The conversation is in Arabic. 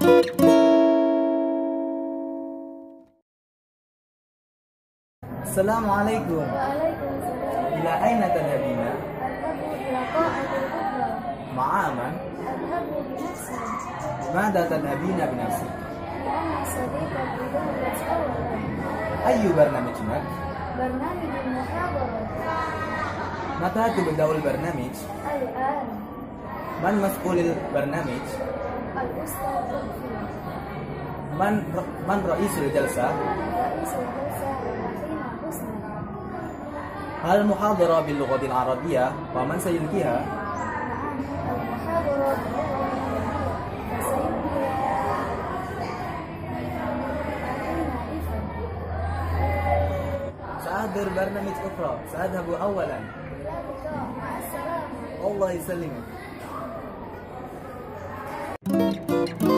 Assalamualaikum. Waalaikumsalam. إلى أين تذهبين؟ أذهب إلى القاعة الكبرى. مع من؟ أذهب بنفسي. لماذا تذهبين بنفسك؟ لأن صديقي ذهبت أولا. أي برنامج معك؟ برنامج المحاضرة. متى تبدأ البرنامج؟ الآن. من مسؤول البرنامج؟ الأستاذ لطفي. من رئيس الجلسة؟ رئيس الجلسة أخينا حسني. هل المحاضرة باللغة العربية ومن سيلقيها؟ نعم، المحاضرة باللغة العربية فسيلقيها أخينا إفا. سأحضر برنامج أخرى، سأذهب أولا. إلى اللقاء، مع السلامة. الله يسلمك.